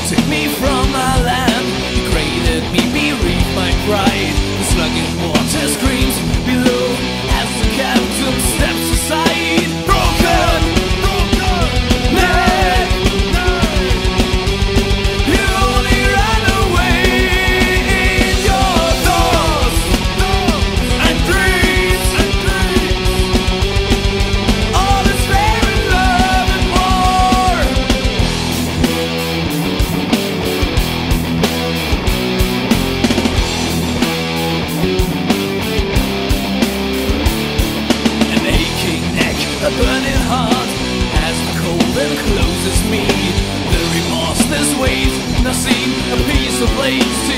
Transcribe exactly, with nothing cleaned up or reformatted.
took me from my land, degraded me, bereaved my pride. The slugging water screams below as the captain steps aside. Broken, broken, neck, you only ran away in your thoughts and dreams, and dreams. All is fair in love and war. An aching neck, a burning heart, as the cold encloses me. The remorseless weight, now seen a piece of lace.